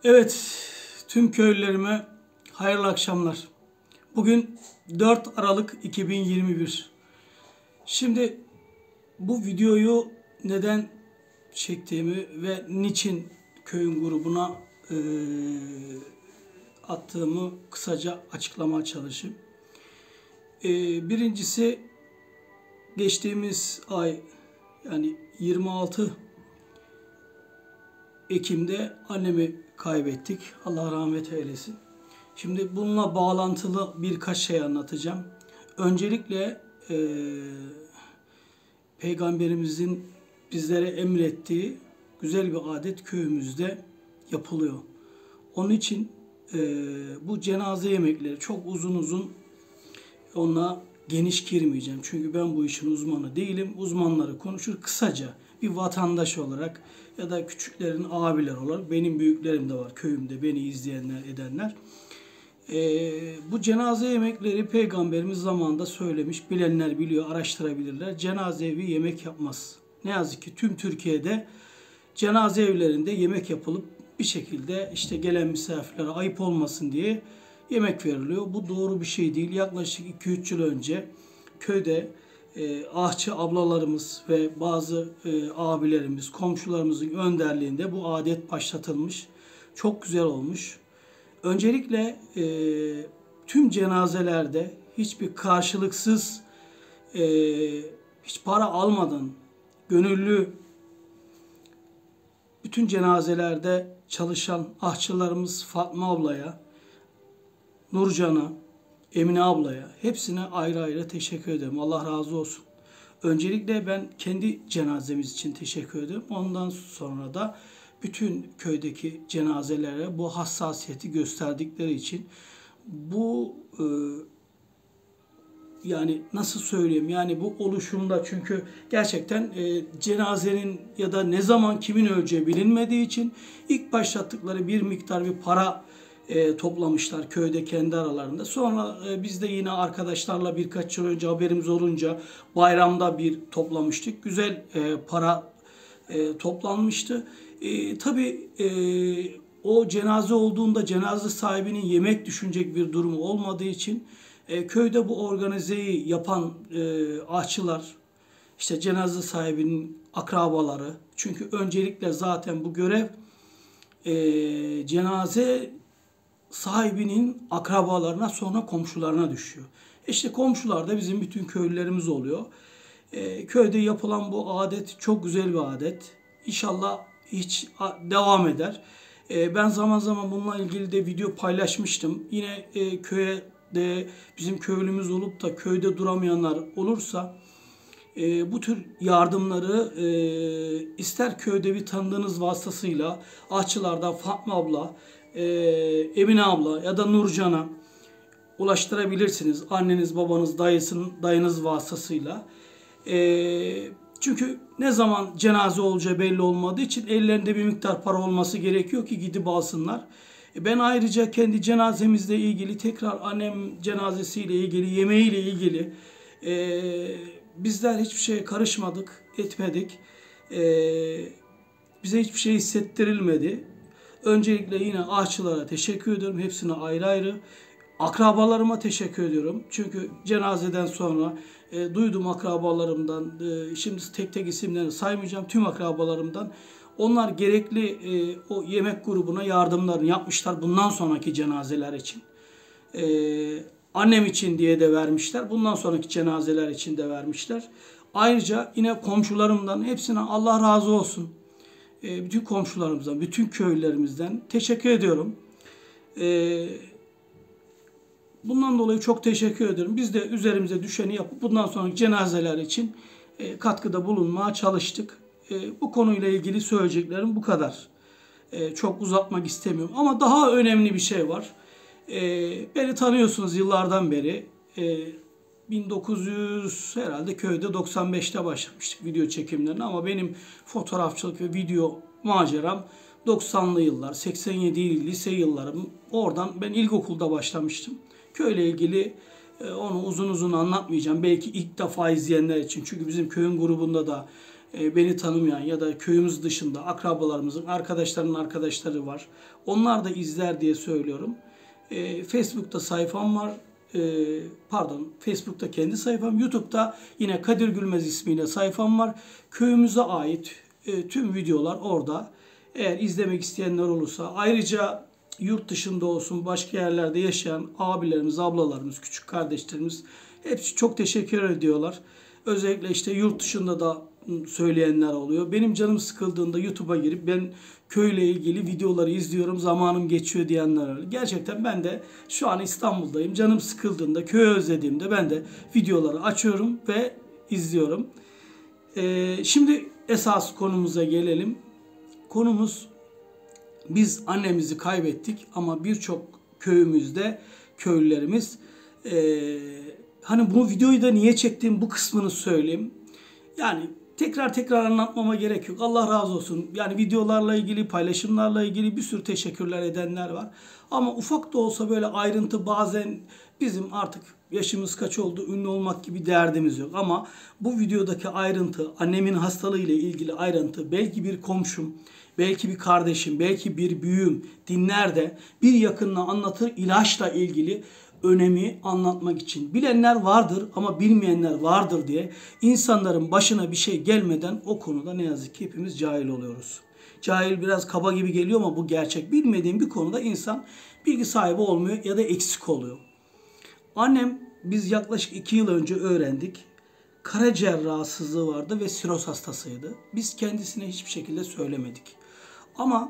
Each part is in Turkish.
Evet, tüm köylülerime hayırlı akşamlar. Bugün 4 Aralık 2021. Şimdi bu videoyu neden çektiğimi ve niçin köyün grubuna attığımı kısaca açıklamaya çalışayım. Birincisi geçtiğimiz ay yani 26 Ekim'de annemi kaybettik. Allah rahmet eylesin. Şimdi bununla bağlantılı birkaç şey anlatacağım. Öncelikle Peygamberimizin bizlere emrettiği güzel bir adet köyümüzde yapılıyor. Onun için bu cenaze yemekleri çok uzun onunla geniş girmeyeceğim. Çünkü ben bu işin uzmanı değilim. Uzmanları konuşur. Kısaca bir vatandaş olarak ya da küçüklerin abiler olarak benim büyüklerim de var köyümde beni izleyenler edenler. Bu cenaze yemekleri Peygamberimiz zamanında söylemiş. Bilenler biliyor, araştırabilirler. Cenaze evi yemek yapmaz. Ne yazık ki tüm Türkiye'de cenaze evlerinde yemek yapılıp bir şekilde işte gelen misafirlere ayıp olmasın diye yemek veriliyor. Bu doğru bir şey değil. Yaklaşık 2-3 yıl önce köyde ahçı ablalarımız ve bazı abilerimiz, komşularımızın önderliğinde bu adet başlatılmış. Çok güzel olmuş. Öncelikle tüm cenazelerde hiçbir karşılıksız, hiç para almadan, gönüllü bütün cenazelerde çalışan ahçılarımız Fatma ablaya, Nurcan'a, Emine ablaya hepsine ayrı ayrı teşekkür ederim. Allah razı olsun. Öncelikle ben kendi cenazemiz için teşekkür ederim. Ondan sonra da bütün köydeki cenazelere bu hassasiyeti gösterdikleri için bu yani nasıl söyleyeyim yani bu oluşumda çünkü gerçekten cenazenin ya da ne zaman kimin öleceği bilinmediği için ilk başlattıkları bir miktar bir para toplamışlar köyde kendi aralarında. Sonra biz de yine arkadaşlarla birkaç yıl önce haberimiz olunca bayramda bir toplamıştık. Güzel para toplanmıştı. Tabii o cenaze olduğunda cenaze sahibinin yemek düşünecek bir durumu olmadığı için köyde bu organizeyi yapan ahçılar, işte cenaze sahibinin akrabaları, çünkü öncelikle zaten bu görev cenaze sahibinin akrabalarına sonra komşularına düşüyor. İşte komşular da bizim bütün köylülerimiz oluyor. Köyde yapılan bu adet çok güzel bir adet. İnşallah hiç devam eder. Ben zaman zaman bununla ilgili de video paylaşmıştım. Yine köye de bizim köylümüz olup da köyde duramayanlar olursa bu tür yardımları ister köyde bir tanıdığınız vasıtasıyla ahçılardan Fatma abla, Emine abla ya da Nurcan'a ulaştırabilirsiniz. Anneniz, babanız, dayınız vasıtasıyla. Çünkü ne zaman cenaze olacağı belli olmadığı için ellerinde bir miktar para olması gerekiyor ki gidip alsınlar. Ben ayrıca kendi cenazemizle ilgili tekrar annem cenazesiyle ilgili, yemeğiyle ilgili bizler hiçbir şeye karışmadık, etmedik. Bize hiçbir şey hissettirilmedi. Öncelikle yine ahçılara teşekkür ediyorum. Hepsine ayrı ayrı. Akrabalarıma teşekkür ediyorum. Çünkü cenazeden sonra duydum akrabalarımdan, şimdi tek tek isimlerini saymayacağım, tüm akrabalarımdan. Onlar gerekli o yemek grubuna yardımlarını yapmışlar bundan sonraki cenazeler için. Annem için diye de vermişler. Bundan sonraki cenazeler için de vermişler. Ayrıca yine komşularımdan hepsine Allah razı olsun. Bütün komşularımızdan, bütün köylülerimizden teşekkür ediyorum. Bundan dolayı çok teşekkür ederim. Biz de üzerimize düşeni yapıp bundan sonraki cenazeler için katkıda bulunmaya çalıştık. Bu konuyla ilgili söyleyeceklerim bu kadar. Çok uzatmak istemiyorum. Ama daha önemli bir şey var. Beni tanıyorsunuz yıllardan beri. 1900 herhalde köyde 95'te başlamıştık video çekimlerine ama benim fotoğrafçılık ve video maceram 90'lı yıllar, 87 lise yıllarım. Oradan ben ilkokulda başlamıştım. Köyle ilgili onu uzun anlatmayacağım. Belki ilk defa izleyenler için. Çünkü bizim köyün grubunda da beni tanımayan ya da köyümüz dışında akrabalarımızın, arkadaşlarının arkadaşları var. Onlar da izler diye söylüyorum. Facebook'ta sayfam var. Facebook'ta kendi sayfam. YouTube'da yine Kadir Gülmez ismiyle sayfam var. Köyümüze ait tüm videolar orada. Eğer izlemek isteyenler olursa, ayrıca yurt dışında olsun, başka yerlerde yaşayan abilerimiz, ablalarımız, küçük kardeşlerimiz hepsi çok teşekkür ediyorlar. Özellikle işte yurt dışında da söyleyenler oluyor. Benim canım sıkıldığında YouTube'a girip ben köyle ilgili videoları izliyorum, zamanım geçiyor diyenler var. Gerçekten ben de şu an İstanbul'dayım. Canım sıkıldığında, köyü özlediğimde ben de videoları açıyorum ve izliyorum. Şimdi esas konumuza gelelim. Konumuz, biz annemizi kaybettik ama birçok köyümüzde köylülerimiz hani bu videoyu da niye çektiğim bu kısmını söyleyeyim. Yani tekrar anlatmama gerek yok. Allah razı olsun. Yani videolarla ilgili, paylaşımlarla ilgili bir sürü teşekkürler edenler var. Ama ufak da olsa böyle ayrıntı, bazen bizim artık yaşımız kaç oldu, ünlü olmak gibi derdimiz yok. Ama bu videodaki ayrıntı, annemin hastalığı ile ilgili ayrıntı, belki bir komşum, belki bir kardeşim, belki bir büyüğüm dinler de bir yakınına anlatır, ilaçla ilgili önemi anlatmak için. Bilenler vardır ama bilmeyenler vardır diye insanların başına bir şey gelmeden o konuda ne yazık ki hepimiz cahil oluyoruz. Cahil biraz kaba gibi geliyor ama bu gerçek. Bilmediğim bir konuda insan bilgi sahibi olmuyor ya da eksik oluyor. Annem, biz yaklaşık 2 yıl önce öğrendik, karaciğer rahatsızlığı vardı ve siroz hastasıydı. Biz kendisine hiçbir şekilde söylemedik. Ama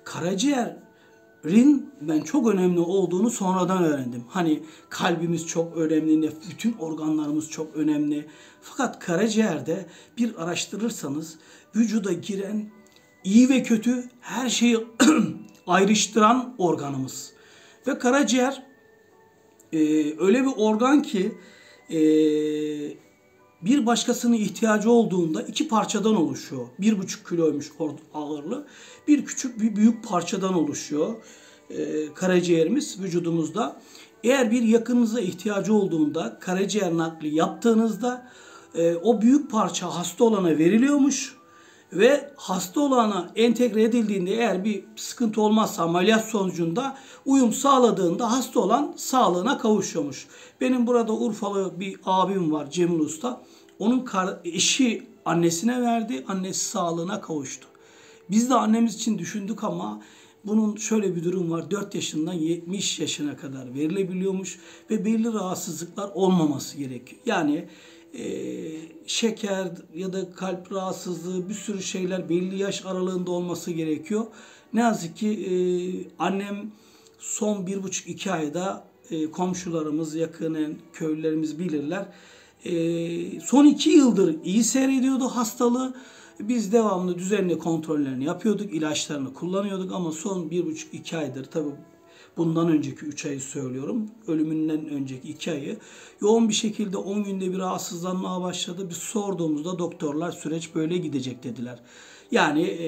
karaciğerin ben çok önemli olduğunu sonradan öğrendim. Hani kalbimiz çok önemli, bütün organlarımız çok önemli. Fakat karaciğerde bir araştırırsanız vücuda giren iyi ve kötü her şeyi ayrıştıran organımız. Ve karaciğer öyle bir organ ki bir başkasının ihtiyacı olduğunda 2 parçadan oluşuyor. 1,5 kiloymuş ağırlığı. Bir küçük bir büyük parçadan oluşuyor karaciğerimiz vücudumuzda. Eğer bir yakınınıza ihtiyacı olduğunda karaciğer nakli yaptığınızda o büyük parça hasta olana veriliyormuş. Ve hasta olana entegre edildiğinde eğer bir sıkıntı olmazsa ameliyat sonucunda uyum sağladığında hasta olan sağlığına kavuşuyormuş. Benim burada Urfalı bir abim var, Cemil Usta. Onun eşi annesine verdi, annesi sağlığına kavuştu. Biz de annemiz için düşündük ama bunun şöyle bir durum var. 4 yaşından 70 yaşına kadar verilebiliyormuş ve belli rahatsızlıklar olmaması gerekiyor. Yani şeker ya da kalp rahatsızlığı, bir sürü şeyler belli yaş aralığında olması gerekiyor. Ne yazık ki annem son 1,5-2 ayda komşularımız, yakinen köylülerimiz bilirler. Son 2 yıldır iyi seyrediyordu hastalığı. Biz devamlı düzenli kontrollerini yapıyorduk, ilaçlarını kullanıyorduk ama son 1,5-2 aydır, tabii bundan önceki 3 ayı söylüyorum, ölümünden önceki 2 ayı yoğun bir şekilde 10 günde bir rahatsızlanmaya başladı. Biz sorduğumuzda doktorlar süreç böyle gidecek dediler. Yani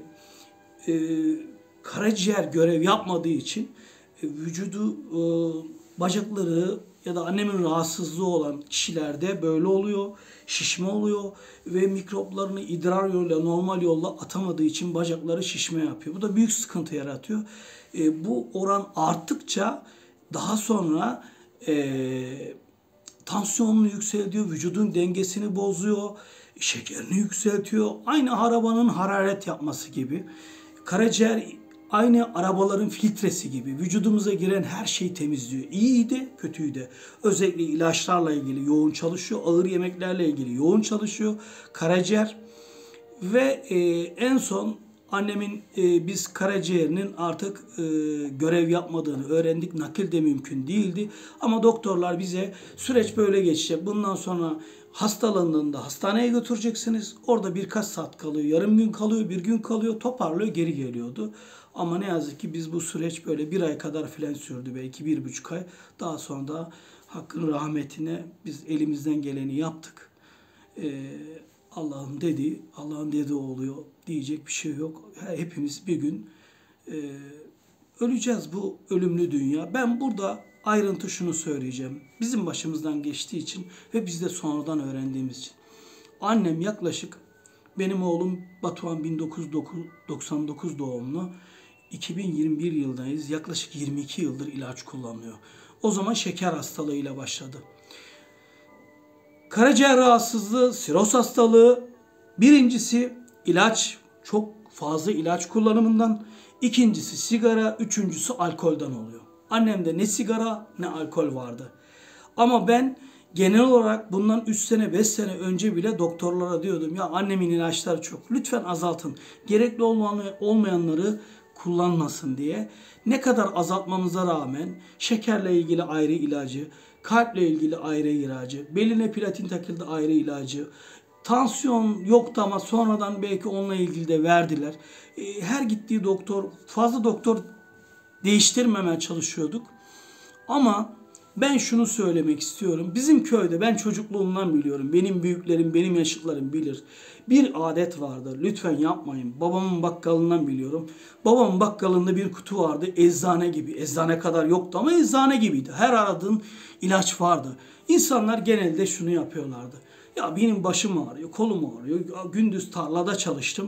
karaciğer görev yapmadığı için vücudu, bacakları ya da annemin rahatsızlığı olan kişilerde böyle oluyor. Şişme oluyor ve mikroplarını idrar yoluyla, normal yolla atamadığı için bacakları şişme yapıyor. Bu da büyük sıkıntı yaratıyor. Bu oran arttıkça daha sonra tansiyonunu yükseltiyor, vücudun dengesini bozuyor, şekerini yükseltiyor. Aynı arabanın hararet yapması gibi. Karaciğer aynı arabaların filtresi gibi vücudumuza giren her şeyi temizliyor. İyiyi de kötüyü de. Özellikle ilaçlarla ilgili yoğun çalışıyor. Ağır yemeklerle ilgili yoğun çalışıyor. Karaciğer ve en son annemin biz karaciğerinin artık görev yapmadığını öğrendik. Nakil de mümkün değildi. Ama doktorlar bize süreç böyle geçecek. Bundan sonra hastalandığında hastaneye götüreceksiniz. Orada birkaç saat kalıyor, yarım gün kalıyor, bir gün kalıyor, toparlıyor, geri geliyordu. Ama ne yazık ki biz bu süreç böyle 1 ay kadar filan sürdü, belki 1,5 ay. Daha sonra da Hakk'ın rahmetine biz elimizden geleni yaptık. Allah'ın dediği oluyor. Diyecek bir şey yok. Hepimiz bir gün öleceğiz, bu ölümlü dünya. Ben burada ayrıntı şunu söyleyeceğim. Bizim başımızdan geçtiği için ve biz de sonradan öğrendiğimiz için. Annem yaklaşık Benim oğlum Batuhan 1999 doğumlu. 2021 yıldayız. Yaklaşık 22 yıldır ilaç kullanıyor. O zaman şeker hastalığıyla başladı. Karaciğer rahatsızlığı, siroz hastalığı. Birincisi ilaç, çok fazla ilaç kullanımından. İkincisi sigara, üçüncüsü alkolden oluyor. Annemde ne sigara ne alkol vardı. Ama ben genel olarak bundan 3 sene 5 sene önce bile doktorlara diyordum ya annemin ilaçları çok, lütfen azaltın. Gerekli olmayanları kullanmasın diye. Ne kadar azaltmamıza rağmen şekerle ilgili ayrı ilacı, kalple ilgili ayrı ilacı, beline platin takıldı ayrı ilacı, tansiyon yoktu ama sonradan belki onunla ilgili de verdiler. Her gittiği doktor, fazla doktor değiştirmemeye çalışıyorduk. Ama ben şunu söylemek istiyorum. Bizim köyde, ben çocukluğumdan biliyorum. Benim büyüklerim, benim yaşıtlarım bilir. Bir adet vardı. Lütfen yapmayın. Babamın bakkalından biliyorum. Babamın bakkalında bir kutu vardı. Eczane gibi. Eczane kadar yoktu ama eczane gibiydi. Her aradığın ilaç vardı. İnsanlar genelde şunu yapıyorlardı. Ya benim başım ağrıyor, kolum ağrıyor. Gündüz tarlada çalıştım.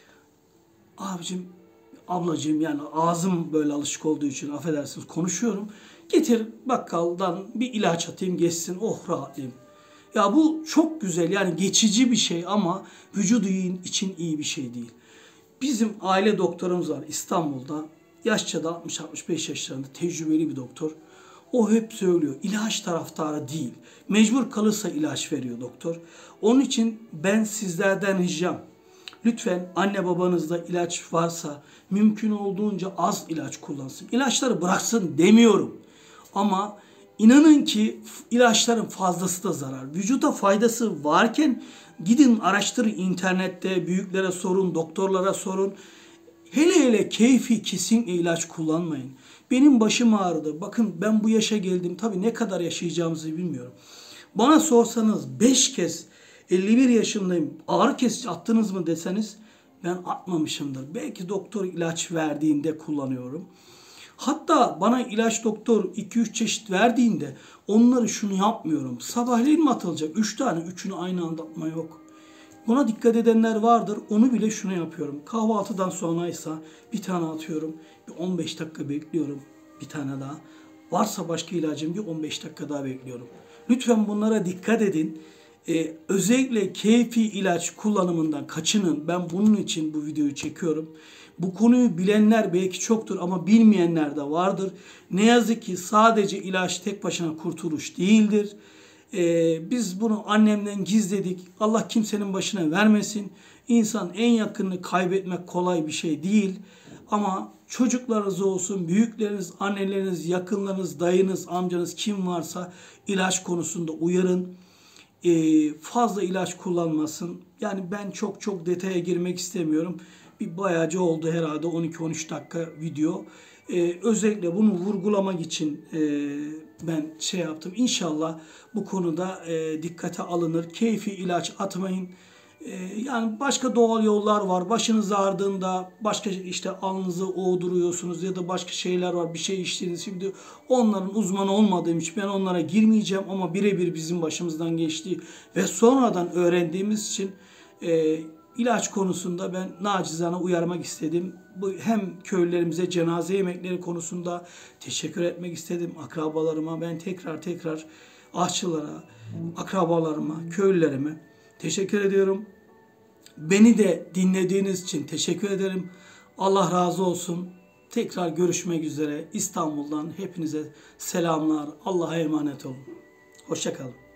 Abicim, ablacığım, yani ağzım böyle alışık olduğu için affedersiniz konuşuyorum. Getir bakkaldan bir ilaç atayım geçsin, oh rahatlayayım. Ya bu çok güzel, yani geçici bir şey ama vücudu için iyi bir şey değil. Bizim aile doktorumuz var İstanbul'da. Yaşça da 60-65 yaşlarında, tecrübeli bir doktor. O hep söylüyor, ilaç taraftarı değil. Mecbur kalırsa ilaç veriyor doktor. Onun için ben sizlerden ricam, lütfen anne babanızda ilaç varsa mümkün olduğunca az ilaç kullansın. İlaçları bıraksın demiyorum. Ama inanın ki ilaçların fazlası da zarar. Vücuda faydası varken gidin araştırın internette, büyüklere sorun, doktorlara sorun. Hele hele keyfi kesinlikle ilaç kullanmayın. Benim başım ağrıdı. Bakın ben bu yaşa geldim. Tabii ne kadar yaşayacağımızı bilmiyorum. Bana sorsanız 5 kez 51 yaşındayım, ağrı kesici attınız mı deseniz ben atmamışımdır. Belki doktor ilaç verdiğinde kullanıyorum. Hatta bana ilaç doktor 2-3 çeşit verdiğinde onları şunu yapmıyorum. Sabahleyin mi atılacak? 3 tane, 3'ünü aynı anda atma yok. Buna dikkat edenler vardır. Onu bile şunu yapıyorum. Kahvaltıdan sonraysa bir tane atıyorum. Bir 15 dakika bekliyorum. Bir tane daha. Varsa başka ilacım bir 15 dakika daha bekliyorum. Lütfen bunlara dikkat edin. Özellikle keyfi ilaç kullanımından kaçının. Ben bunun için bu videoyu çekiyorum. Bu konuyu bilenler belki çoktur ama bilmeyenler de vardır. Ne yazık ki sadece ilaç tek başına kurtuluş değildir. Biz bunu annemden gizledik. Allah kimsenin başına vermesin. İnsan en yakınını kaybetmek kolay bir şey değil. Ama çocuklarınız olsun, büyükleriniz, anneleriniz, yakınlarınız, dayınız, amcanız kim varsa ilaç konusunda uyarın. Fazla ilaç kullanmasın. Yani ben çok detaya girmek istemiyorum. Bir bayağıcı oldu herhalde 12-13 dakika video. Özellikle bunu vurgulamak için ben şey yaptım. İnşallah bu konuda dikkate alınır. Keyfi ilaç atmayın. Yani başka doğal yollar var. Başınız ağrıdığında başka işte alnınızı oğduruyorsunuz ya da başka şeyler var. Bir şey içtiğiniz. Şimdi onların uzmanı olmadığım için ben onlara girmeyeceğim ama birebir bizim başımızdan geçti ve sonradan öğrendiğimiz için ilaç konusunda ben nacizane uyarmak istedim. Bu hem köylülerimize cenaze yemekleri konusunda teşekkür etmek istedim. Akrabalarıma ben tekrar aşçılara, akrabalarıma, köylülerime teşekkür ediyorum. Beni de dinlediğiniz için teşekkür ederim. Allah razı olsun. Tekrar görüşmek üzere. İstanbul'dan hepinize selamlar. Allah'a emanet olun. Hoşça kalın.